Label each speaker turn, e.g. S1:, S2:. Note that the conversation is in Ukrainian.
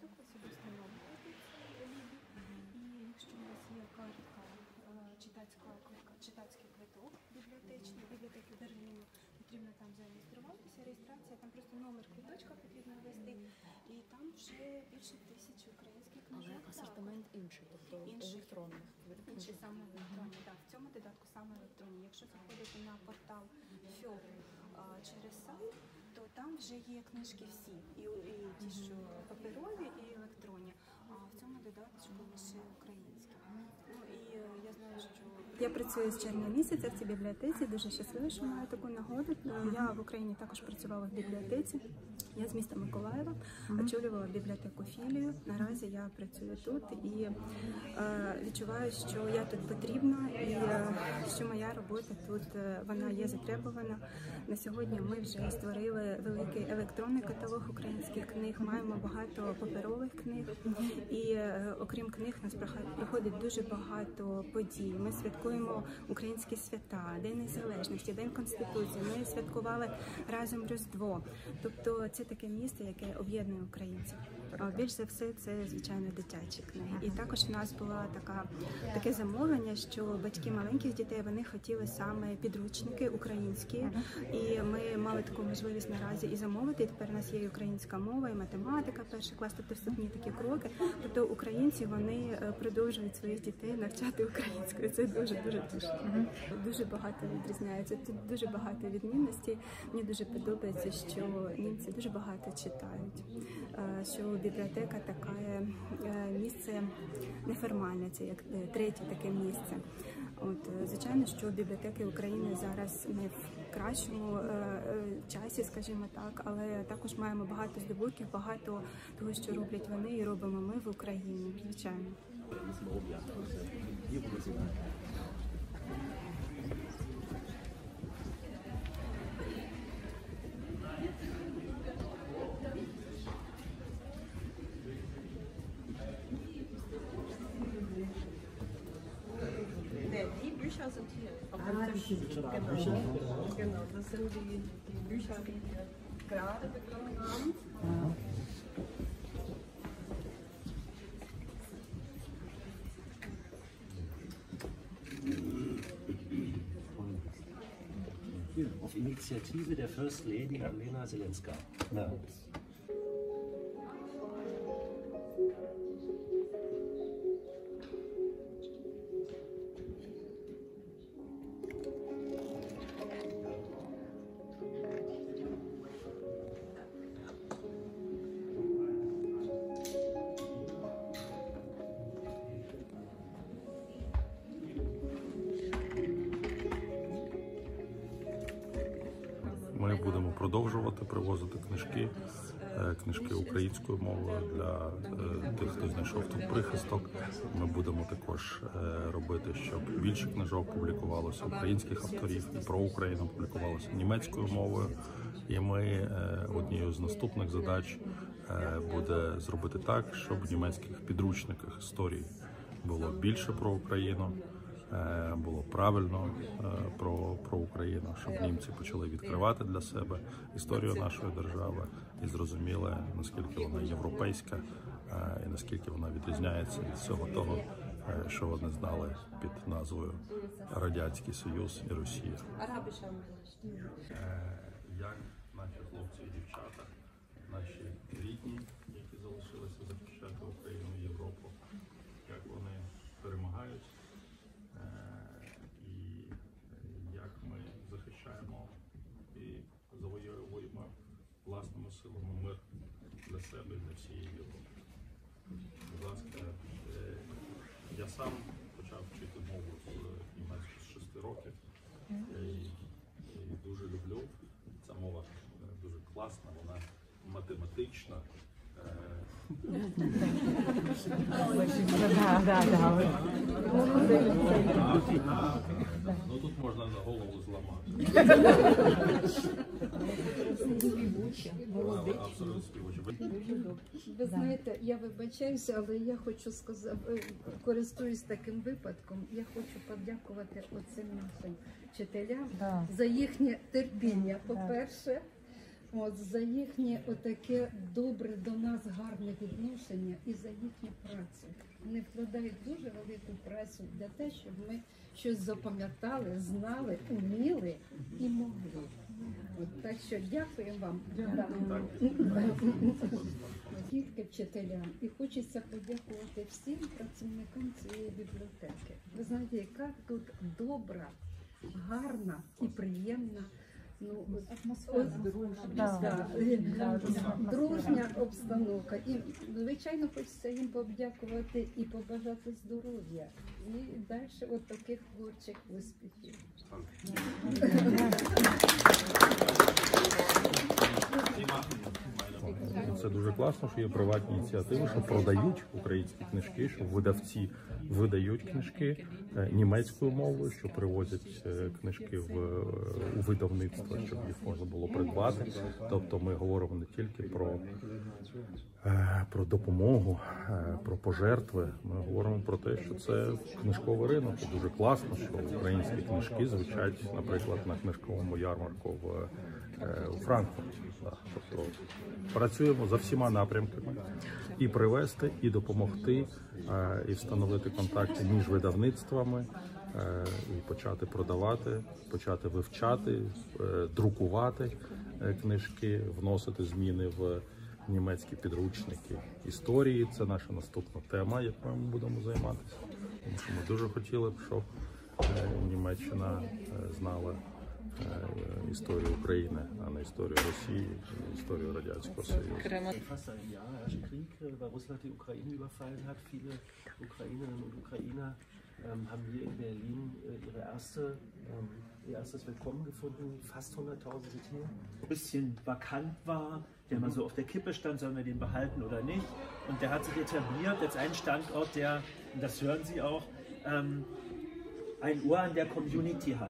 S1: прихисток, ось сюди встановлювати ці ліби. І якщо у вас є картка, читацький квиток бібліотечний, бібліотеки Берліну, потрібно там зареєструватися, реєстрація, там просто номер квиточка потрібно ввести, і там вже більше 1000 українських книжок.
S2: Але асортимент інший, тобто електронних.
S1: Інший саме електронні, так. В цьому додатку саме електронні. Якщо заходити на портал ФьОП через сайт, то там вже є книжки всі, і ті, що паперові, і електронні, а в цьому додатку лише українські. Ну і я знаю, що я працюю з червня місяця в цій бібліотеці, дуже щаслива, що маю таку нагоду. Я в Україні також працювала в бібліотеці. Я з міста Миколаєва, очолювала бібліотеку філію. Наразі я працюю тут і відчуваю, що я тут потрібна і що моя робота тут вона є затребувана. На сьогодні ми вже створили великий електронний каталог українських книг, маємо багато паперових книг і окрім книг нас проходить дуже багато подій. Ми святкуємо українські свята, День Незалежності, День Конституції, ми святкували разом Різдво. Тобто це таке місце, яке об'єднує українців. Більш за все, це, звичайно, дитячі книги. І також в нас було таке замовлення, що батьки маленьких дітей, вони хотіли саме підручники українські. І ми мали таку можливість наразі і замовити. І тепер у нас є і українська мова, і математика, перший клас, тобто вступні такі кроки. Тобто українці, вони продовжують своїх дітей навчати українською. Це дуже тішно. Дуже багато відрізняється. Тут дуже багато відмінностей. Мені дуже подобається, що німці дуже багато читають, що бібліотека таке місце неформальне, це як третє таке місце. Звичайно, що бібліотеки України зараз не в кращому часі, скажімо так, але також маємо багато здобутків, багато того, що роблять вони і робимо ми в Україні, звичайно.
S3: Die Bücher sind hier auf dem Tisch. Genau, das sind die Bücher, die wir gerade bekommen haben.
S4: Auf Initiative der First Lady Alena Zelenska. Ja.
S5: Ми будемо продовжувати привозити книжки українською мовою для тих, хто знайшов тут прихисток. Ми будемо також робити, щоб більше книжок публікувалося українських авторів і про Україну публікувалося німецькою мовою. І ми однією з наступних задач буде зробити так, щоб в німецьких підручниках історії було більше про Україну. Було правильно про Україну, щоб німці почали відкривати для себе історію нашої держави і зрозуміли, наскільки вона європейська і наскільки вона відрізняється від всього того, що вони знали під назвою Радянський Союз і Росія. Як наші хлопці і дівчата, наші рідні, які залишилися захищати Україну і Європу, як вони перемагають, захищаємо і завоюємо власними силами мир для себе і для всієї Європи. Будь ласка, я сам почав вчити мову німецьку з 6 років і дуже люблю. Ця мова дуже класна, вона математична. Ну тут можна на голову зламати. Абсолютно співуча.
S6: Ви знаєте, я вибачаюся, але я хочу сказати, користуюсь таким випадком, я хочу подякувати оцим нашим вчителям за їхнє терпіння, по-перше. от, за їхнє отаке добре до нас гарне відношення і за їхню працю. Вони вкладають дуже велику працю для того, щоб ми щось запам'ятали, знали, уміли і могли. От, так що дякую вам. Да. Тільки вчителям. І хочеться подякувати всім працівникам цієї бібліотеки. Ви знаєте, яка тут добра, гарна і приємна. Ну, дружня обстановка. І, звичайно, хочеться їм подякувати і побажати здоров'я. І далі от таких творчих успіхів.
S5: Це дуже класно, що є приватні ініціативи, що продають українські книжки, що видавці видають книжки німецькою мовою, що привозять книжки у видавництво, щоб їх можна було придбати. Тобто ми говоримо не тільки про допомогу, про пожертви. Ми говоримо про те, що це книжковий ринок. І дуже класно, що українські книжки звучать, наприклад, на книжковому ярмарку у Франкфурті. Тобто працюємо за всіма напрямками і привести, і допомогти, і встановити контакти між видавництвами, і почати продавати, почати вивчати, друкувати книжки, вносити зміни в німецькі підручники історії. Це наша наступна тема, якою ми будемо займатися. Тому що ми дуже хотіли б, щоб Німеччина знала історію України, а не історію Росії, історію Радянського Союзу.
S4: Fast ein Jahr herrscht Krieg, weil Russland die Ukraine überfallen hat. Viele Ukrainerinnen und Ukrainer haben hier in Berlin ihr erstes Willkommen gefunden. Fast 100.000 sind hier.
S7: Ein bisschen vakant war, der mal so auf der Kippe stand, sollen wir den behalten oder nicht. Und der hat sich etabliert als ein Standort, der, und das hören Sie auch, ein Ohr an der Community hat.